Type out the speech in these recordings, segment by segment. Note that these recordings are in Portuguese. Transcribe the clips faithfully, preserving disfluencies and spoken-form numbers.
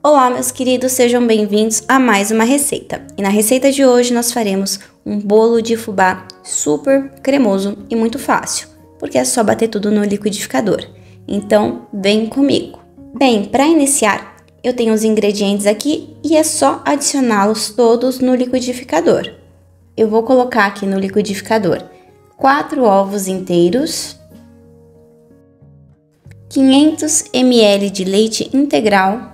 Olá, meus queridos, sejam bem-vindos a mais uma receita. E na receita de hoje nós faremos um bolo de fubá super cremoso e muito fácil, porque é só bater tudo no liquidificador. Então, vem comigo. Bem, para iniciar, eu tenho os ingredientes aqui e é só adicioná-los todos no liquidificador. Eu vou colocar aqui no liquidificador quatro ovos inteiros, quinhentos mililitros de leite integral,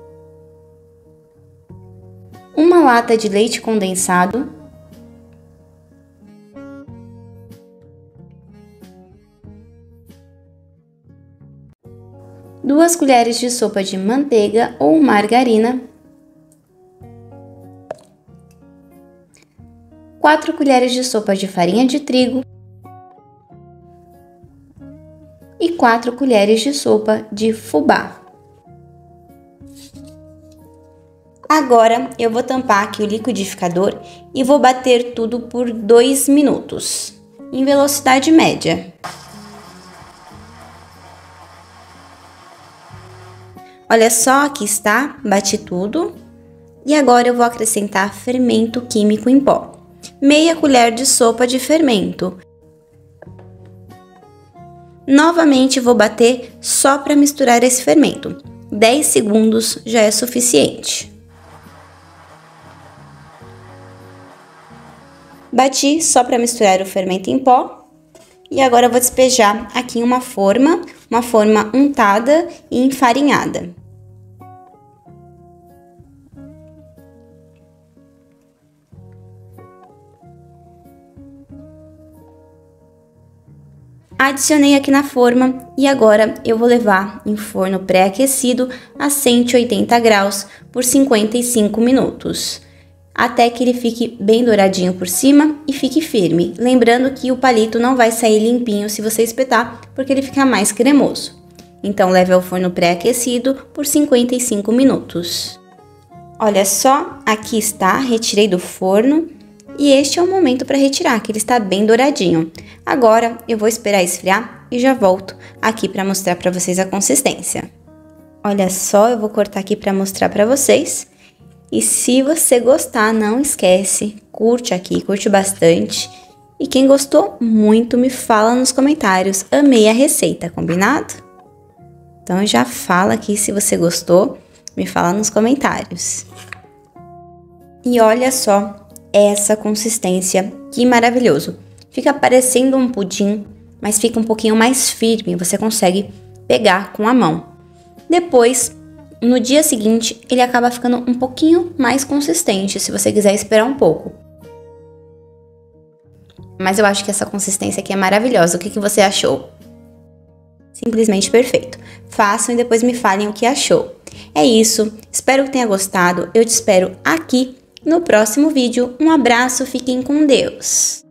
uma lata de leite condensado, duas colheres de sopa de manteiga ou margarina, quatro colheres de sopa de farinha de trigo e quatro colheres de sopa de fubá. Agora, eu vou tampar aqui o liquidificador e vou bater tudo por dois minutos, em velocidade média. Olha só, aqui está, bati tudo. E agora eu vou acrescentar fermento químico em pó. Meia colher de sopa de fermento. Novamente vou bater só para misturar esse fermento. dez segundos já é suficiente. Bati só para misturar o fermento em pó. E agora eu vou despejar aqui em uma forma, uma forma untada e enfarinhada. Adicionei aqui na forma e agora eu vou levar em forno pré-aquecido a cento e oitenta graus por cinquenta e cinco minutos. Até que ele fique bem douradinho por cima e fique firme. Lembrando que o palito não vai sair limpinho se você espetar, porque ele fica mais cremoso. Então, leve ao forno pré-aquecido por cinquenta e cinco minutos. Olha só, aqui está, retirei do forno. E este é o momento para retirar, que ele está bem douradinho. Agora, eu vou esperar esfriar e já volto aqui para mostrar para vocês a consistência. Olha só, eu vou cortar aqui para mostrar para vocês. E se você gostar, não esquece, curte aqui, curte bastante. E quem gostou muito, me fala nos comentários. Amei a receita, combinado? Então já fala aqui se você gostou, me fala nos comentários. E olha só essa consistência, que maravilhoso. Fica parecendo um pudim, mas fica um pouquinho mais firme, você consegue pegar com a mão. Depois, no dia seguinte, ele acaba ficando um pouquinho mais consistente, se você quiser esperar um pouco. Mas eu acho que essa consistência aqui é maravilhosa. O que, que você achou? Simplesmente perfeito. Façam e depois me falem o que achou. É isso, espero que tenha gostado. Eu te espero aqui no próximo vídeo. Um abraço, fiquem com Deus!